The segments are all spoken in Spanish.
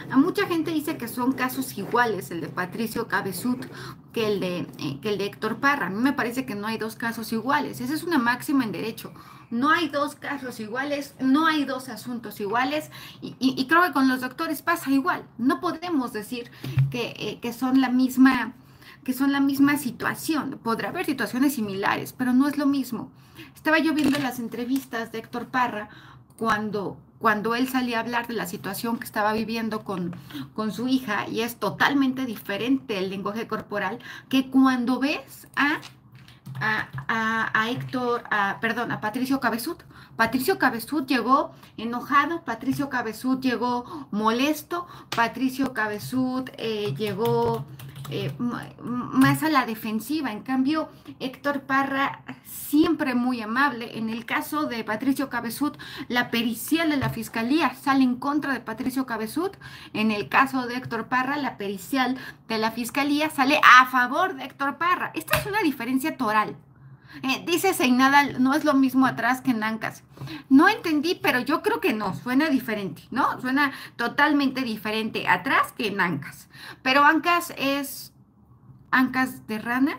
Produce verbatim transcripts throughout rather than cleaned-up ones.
A mucha gente dice que son casos iguales, el de Patricio Cabezud que el de, eh, que el de Héctor Parra. A mí me parece que no hay dos casos iguales. Esa es una máxima en derecho. No hay dos casos iguales, no hay dos asuntos iguales y, y- y creo que con los doctores pasa igual. No podemos decir que, eh, que son la misma, que son la misma situación. Podrá haber situaciones similares, pero no es lo mismo. Estaba yo viendo las entrevistas de Héctor Parra cuando, cuando él salía a hablar de la situación que estaba viviendo con, con su hija y es totalmente diferente el lenguaje corporal que cuando ves a a, a, a Héctor, a, perdón, a Patricio Cabezud. Patricio Cabezud llegó enojado, Patricio Cabezud llegó molesto, Patricio Cabezud eh, llegó eh, más a la defensiva. En cambio, Héctor Parra siempre muy amable. En el caso de Patricio Cabezud, la pericial de la fiscalía sale en contra de Patricio Cabezud. En el caso de Héctor Parra, la pericial de la fiscalía sale a favor de Héctor Parra. Esta es una diferencia toral. Eh, dice Seinada, no es lo mismo atrás que en Ancas. No entendí, pero yo creo que no, suena diferente, ¿no? Suena totalmente diferente atrás que en Ancas. Pero Ancas es Ancas de rana.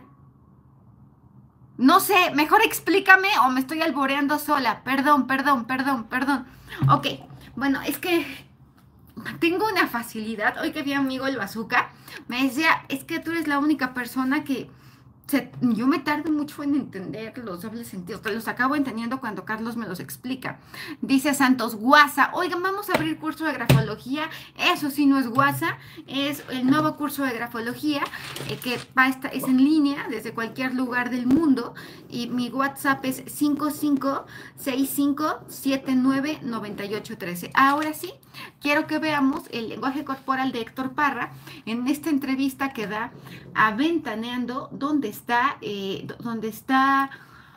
No sé, mejor explícame o me estoy alboreando sola. Perdón, perdón, perdón, perdón. Ok, bueno, es que tengo una facilidad. Hoy que vi a amigo el Bazooka, me decía, es que tú eres la única persona que se- yo me tardo mucho en entender los dobles sentidos, que los acabo entendiendo cuando Carlos me los explica. Dice Santos, guasa, oigan, vamos a abrir curso de grafología, eso sí no es guasa, es el nuevo curso de grafología eh, que va a estar- es en línea desde cualquier lugar del mundo y mi WhatsApp es cinco cinco seis cinco siete nueve nueve ocho uno tres. Ahora sí, quiero que veamos el lenguaje corporal de Héctor Parra en esta entrevista que da aventaneando dónde está, eh, dónde está,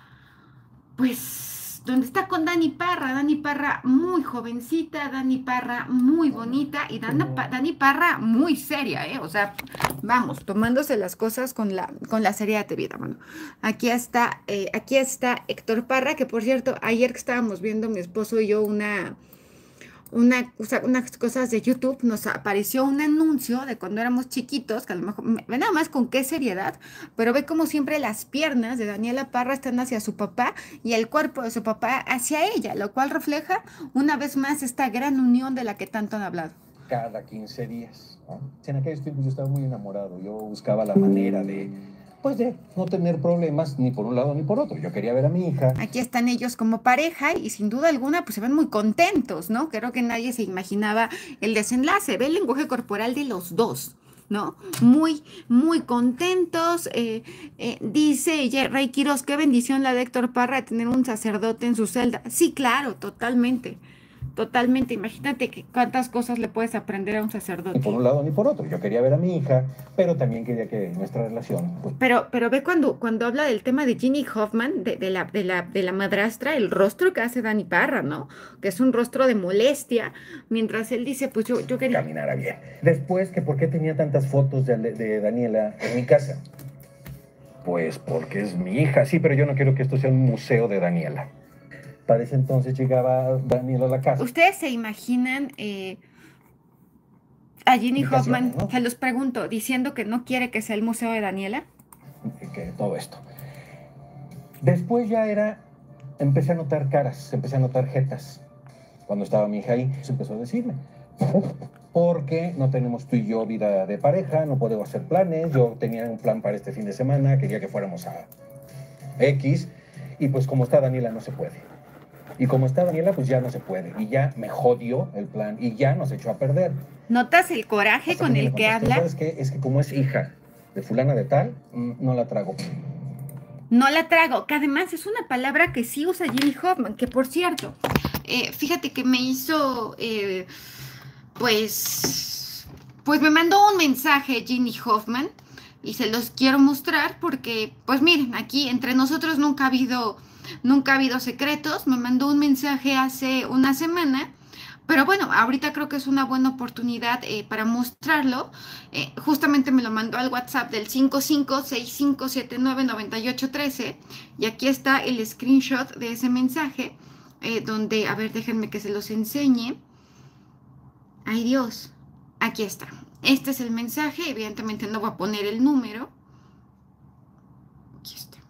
pues, dónde está con Dani Parra. Dani Parra muy jovencita, Dani Parra muy bonita y Dani, Dani Parra muy seria, ¿eh? O sea, vamos, tomándose las cosas con la, con la seriedad de vida. Bueno, aquí está, eh, aquí está Héctor Parra, que por cierto, ayer que estábamos viendo mi esposo y yo una una, o sea, unas cosas de YouTube, nos apareció un anuncio de cuando éramos chiquitos, que a lo mejor, me- ve nada más con qué seriedad, pero ve como siempre las piernas de Daniela Parra están hacia su papá y el cuerpo de su papá hacia ella, lo cual refleja una vez más esta gran unión de la que tanto han hablado. Cada quince días, ¿no? En aquellos tiempos yo estaba muy enamorado, yo buscaba la manera de, pues de no tener problemas ni por un lado ni por otro. Yo quería ver a mi hija. Aquí están ellos como pareja y sin duda alguna pues se ven muy contentos, ¿no? Creo que nadie se imaginaba el desenlace. Ve el lenguaje corporal de los dos, ¿no? Muy, muy contentos. Eh, eh, dice Ye- Rey Quiroz, qué bendición la de Héctor Parra de tener un sacerdote en su celda. Sí, claro, totalmente. Totalmente. Imagínate que cuántas cosas le puedes aprender a un Ni por sacerdote. un lado ni por otro. Yo quería ver a mi hija, pero también quería que nuestra relación, pues, Pero, pero ve cuando, cuando habla del tema de Ginny Hoffman, de, de la, de la, de la madrastra, el rostro que hace Dani Parra, ¿no? Que es un rostro de molestia, mientras él dice, pues yo, yo quería... caminara bien. Después, que por qué tenía tantas fotos de, de Daniela en mi casa. Pues porque es mi hija, sí, pero yo no quiero que esto sea un museo de Daniela. Para ese entonces llegaba Daniela a la casa. ¿Ustedes se imaginan eh, a Ginny Indicaciones, Hoffman, ¿no? se los pregunto, diciendo que no quiere que sea el museo de Daniela? Que todo esto. Después ya era, empecé a notar caras, empecé a notar jetas. Cuando estaba mi hija ahí, se empezó a decirme, porque no tenemos tú y yo vida de pareja, no podemos hacer planes, yo tenía un plan para este fin de semana, quería que fuéramos a X, y pues como está Daniela no se puede. Y como está Daniela, pues ya no se puede. Y ya me jodió el plan, y ya nos echó a perder. ¿Notas el coraje Hasta con que me el que contestó, habla? ¿sabes qué? Es que como es hija de fulana de tal, mm, no la trago. No la trago, que además es una palabra que sí usa Ginny Hoffman, que por cierto, eh, fíjate que me hizo, eh, pues, pues me mandó un mensaje Ginny Hoffman y se los quiero mostrar porque, pues miren, aquí entre nosotros nunca ha habido, nunca ha habido secretos. Me mandó un mensaje hace una semana. Pero bueno, ahorita creo que es una buena oportunidad eh, para mostrarlo. Eh, justamente me lo mandó al WhatsApp del cinco cinco seis cinco siete nueve nueve ocho uno tres y aquí está el screenshot de ese mensaje eh, donde, a ver, déjenme que se los enseñe. Ay Dios, aquí está. Este es el mensaje. Evidentemente no voy a poner el número. Aquí está.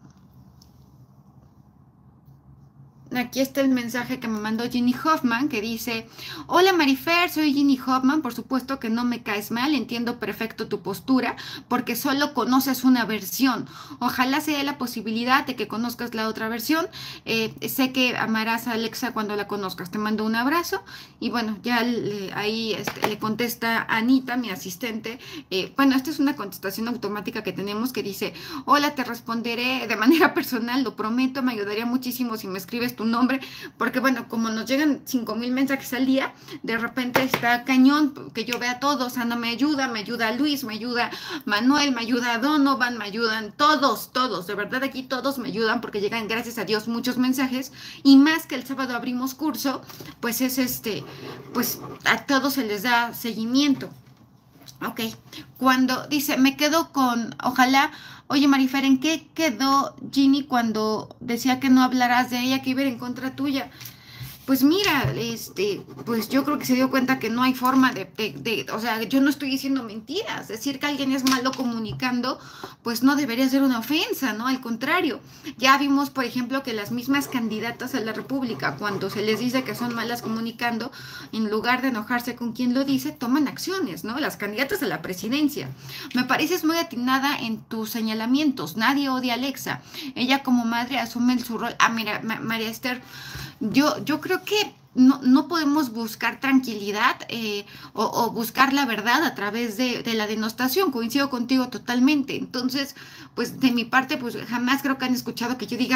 Aquí está el mensaje que me mandó Ginny Hoffman, que dice: hola Marifer, soy Ginny Hoffman, por supuesto que no me caes mal, entiendo perfecto tu postura, porque solo conoces una versión. Ojalá se dé la posibilidad de que conozcas la otra versión. Eh, sé que amarás a Alexa cuando la conozcas. Te mando un abrazo. Y bueno, ya le, ahí este, le contesta Anita, mi asistente. Eh, bueno, esta es una contestación automática que tenemos que dice: hola, te responderé de manera personal, lo prometo, me ayudaría muchísimo si me escribes tu nombre, porque bueno, como nos llegan cinco mil mensajes al día, de repente está cañón que yo vea todos. Ana me ayuda, me ayuda Luis, me ayuda Manuel, me ayuda Donovan, me ayudan todos, todos, de verdad aquí todos me ayudan, porque llegan, gracias a Dios, muchos mensajes, y más que el sábado abrimos curso, pues es este, pues a todos se les da seguimiento. Ok, cuando dice, me quedo con, ojalá, oye Marifer, ¿en qué quedó Ginny cuando decía que no hablarás de ella, que iba a ir en contra tuya? Pues mira, este, pues yo creo que se dio cuenta que no hay forma de, de, de, o sea, yo no estoy diciendo mentiras. Decir que alguien es malo comunicando, pues no debería ser una ofensa, ¿no? Al contrario, ya vimos, por ejemplo, que las mismas candidatas a la República, cuando se les dice que son malas comunicando, en lugar de enojarse con quien lo dice, toman acciones, ¿no? Las candidatas a la presidencia. Me pareces muy atinada en tus señalamientos. Nadie odia a Alexa. Ella como madre asume su rol. Ah, mira, Ma- María Esther, Yo, yo creo que no, no podemos buscar tranquilidad eh, o, o buscar la verdad a través de, de la denostación. Coincido contigo totalmente. Entonces, pues de mi parte, pues jamás creo que han escuchado que yo diga,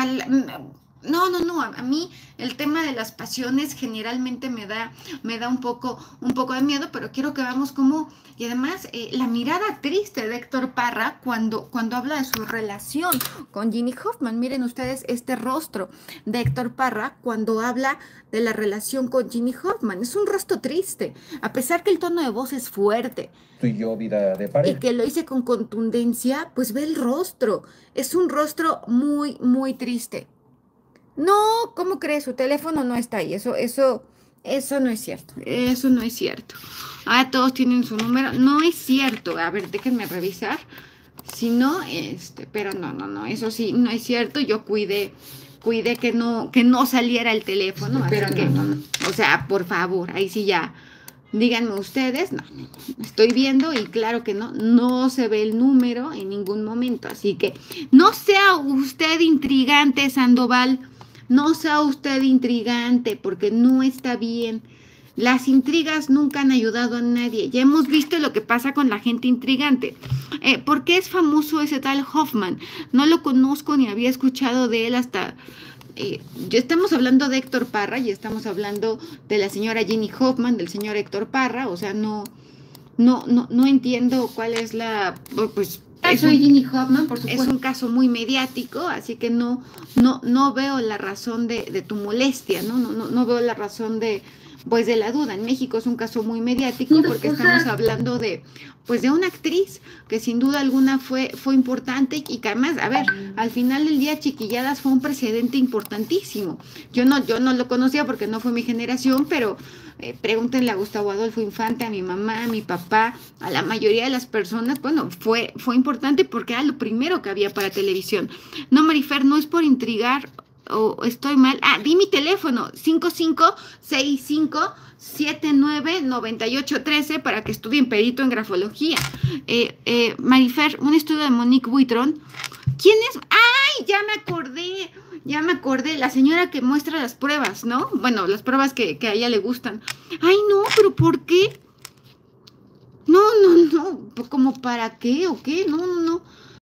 no, no, no, a, a mí el tema de las pasiones generalmente me da, me da un poco, un poco de miedo, pero quiero que veamos cómo, y además eh, la mirada triste de Héctor Parra cuando, cuando habla de su relación con Ginny Hoffman. Miren ustedes este rostro de Héctor Parra cuando habla de la relación con Ginny Hoffman. Es un rostro triste, a pesar que el tono de voz es fuerte. Tú y yo, vida de pareja. Y que lo hice con contundencia, pues ve el rostro. Es un rostro muy, muy triste. No, ¿cómo crees? Su teléfono no está ahí. Eso, eso, eso no es cierto. Eso no es cierto. Ah, todos tienen su número. No es cierto. A ver, déjenme revisar. Si no, este, pero no, no, no. Eso sí, no es cierto. Yo cuidé, cuidé que no, que no saliera el teléfono. Pero que, no, no. O sea, por favor, ahí sí ya. Díganme ustedes, no, no, estoy viendo y claro que no, no se ve el número en ningún momento. Así que no sea usted intrigante, Sandoval. No sea usted intrigante, porque no está bien. Las intrigas nunca han ayudado a nadie. Ya hemos visto lo que pasa con la gente intrigante. Eh, ¿Por qué es famoso ese tal Hoffman? No lo conozco ni había escuchado de él hasta... Eh, yo estamos hablando de Héctor Parra y estamos hablando de la señora Ginny Hoffman, del señor Héctor Parra. O sea, no, no, no, no entiendo cuál es la... Pues, soy Ginny Hoffman, por supuesto. Es un caso muy mediático, así que no, no, no veo la razón de, de tu molestia, ¿no? No, no, no veo la razón de, pues, de la duda. En México es un caso muy mediático porque estamos hablando de, pues, de una actriz que sin duda alguna fue, fue importante y que además, a ver, al final del día Chiquilladas fue un precedente importantísimo. Yo no, yo no lo conocía porque no fue mi generación, pero eh, pregúntenle a Gustavo Adolfo Infante, a mi mamá, a mi papá, a la mayoría de las personas. Bueno, fue, fue importante porque era lo primero que había para televisión. No, Marifer, no es por intrigar o estoy mal. Ah, di mi teléfono, cinco cinco seis cinco siete nueve nueve ocho uno tres para que estudien perito en grafología. Eh, eh, Marifer, un estudio de Monique Buitron. ¿Quién es? ¡Ay! Ya me acordé, ya me acordé. La señora que muestra las pruebas, ¿no? Bueno, las pruebas que, que a ella le gustan. ¡Ay, no! ¿Pero por qué? No, no, no. ¿Cómo para qué o qué? No, no, no.